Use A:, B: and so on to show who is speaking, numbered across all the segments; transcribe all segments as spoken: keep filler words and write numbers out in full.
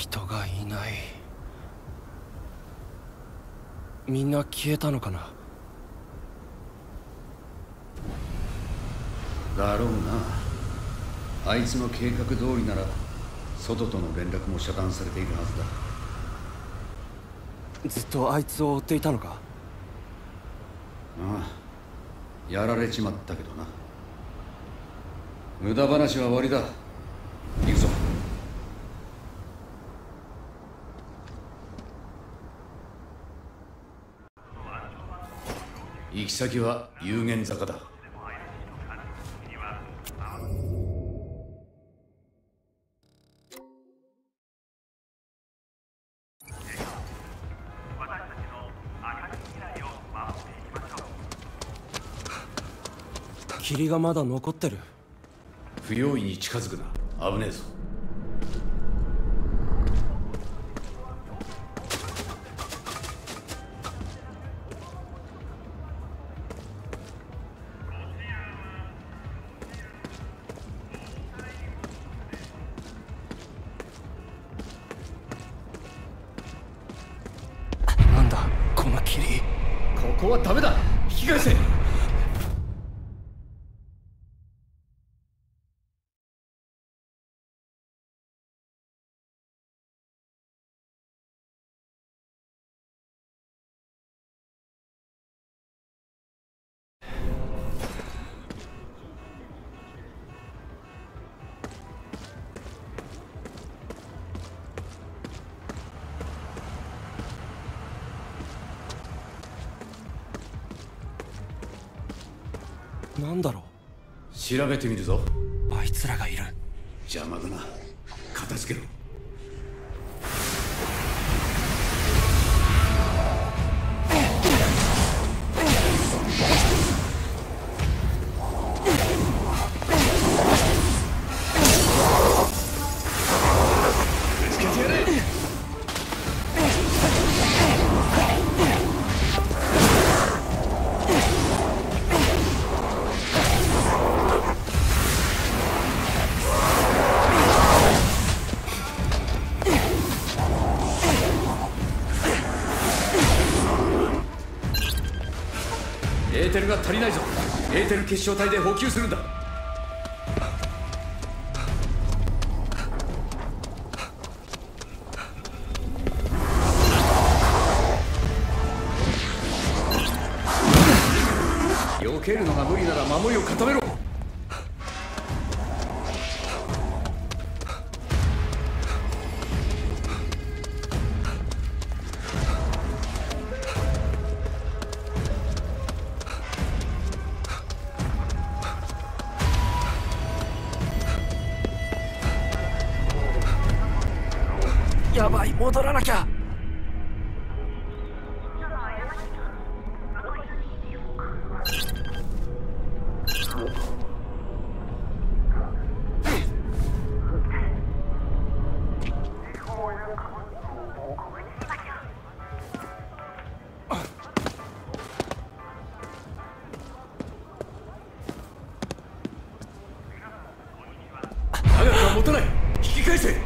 A: 人がいない。みんな消えたのかな。
B: だろうな。あいつの計画通りなら外との連絡も遮断されているはずだ。
A: ずっとあいつを追っていたのか。
B: ああ、やられちまったけどな。無駄話は終わりだ。行くぞ。行き先は有限坂だ。
A: 霧がまだ残ってる。
B: 不用意に近づくな。危ねえぞ。
A: なんだこの霧。
B: ここはダメだ。引き返せ。
A: なんだろ
B: う。調べてみるぞ。
A: あいつらがいる。
B: 邪魔だな。片付けろ。エーテルが足りないぞ。エーテル結晶体で補給するんだ。避けるのが無理なら守りを固めろ。
A: やばい、戻らなきゃ。
B: 長くは持たない。引き返せ。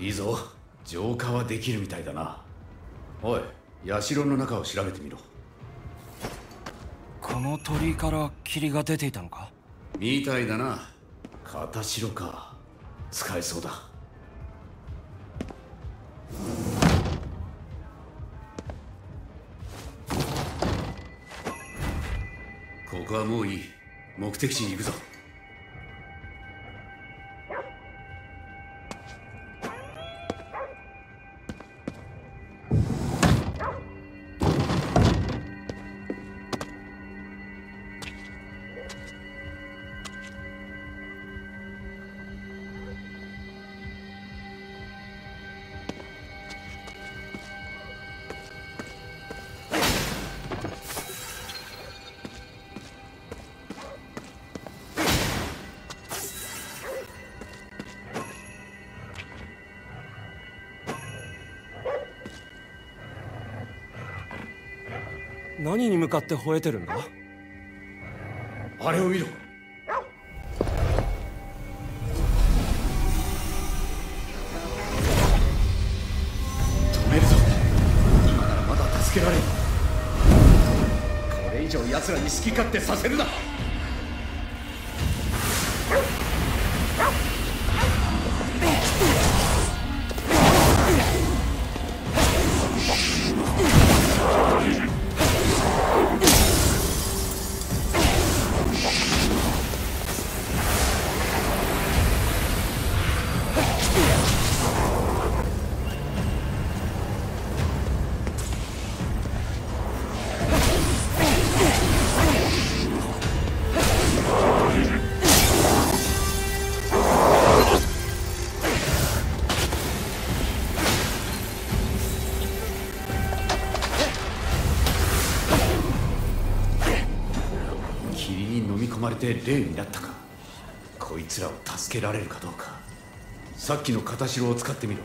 B: いいぞ。浄化はできるみたいだな。おい、社の中を調べてみろ。
A: この鳥居から霧が出ていたのか？
B: みたいだな。片白か。使えそうだ。ここはもういい。目的地に行くぞ。
A: 何に向かって吠えてるんだ？
B: あれを見ろ。止めるぞ。今ならまだ助けられる。これ以上奴らに好き勝手させるな。で霊になったか。こいつらを助けられるかどうか。さっきの片白を使ってみろ。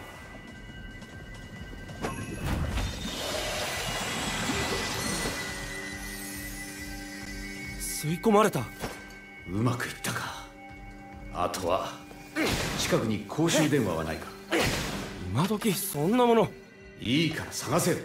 A: 吸い込まれた。
B: うまくいったか。あとは近くに公衆電話はないか。
A: 今時そんなもの。
B: いいから探せよ。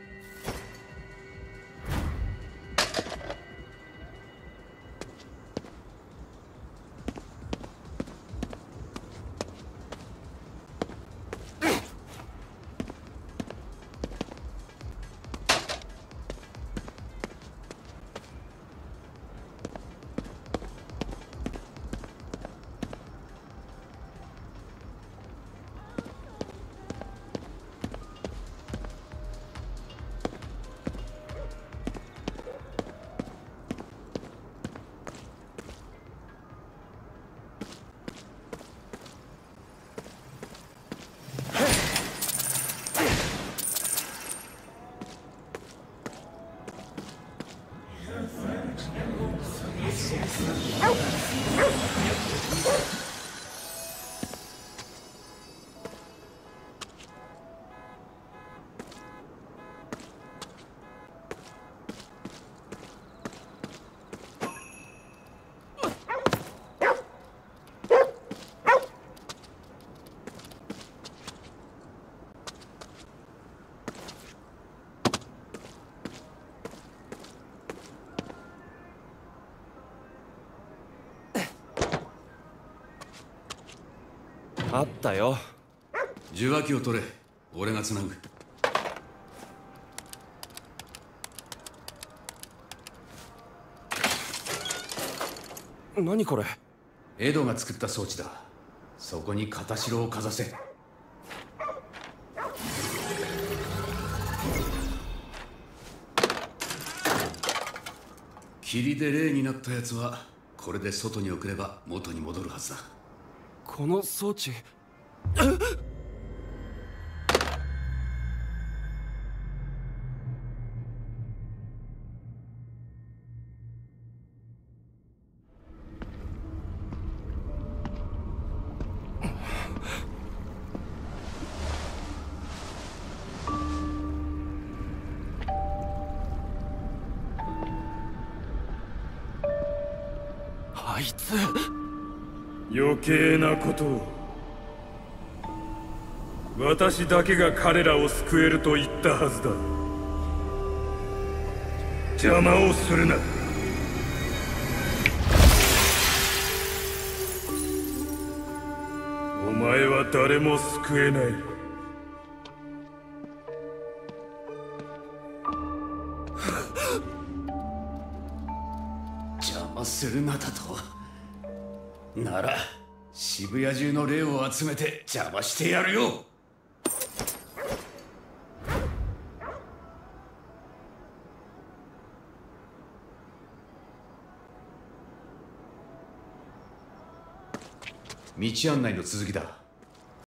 A: あったよ。
B: 受話器を取れ。俺がつなぐ。
A: 何これ？
B: エドが作った装置だ。そこに片白をかざせ。霧で霊になったやつはこれで外に送れば元に戻るはずだ。
A: この装置。あいつ。
C: 余計なことを。 私だけが彼らを救えると言ったはずだ。邪魔をするな。お前は誰も救えない。
B: 邪魔するなだと。なら渋谷中の霊を集めて邪魔してやるよ。道案内の続きだ。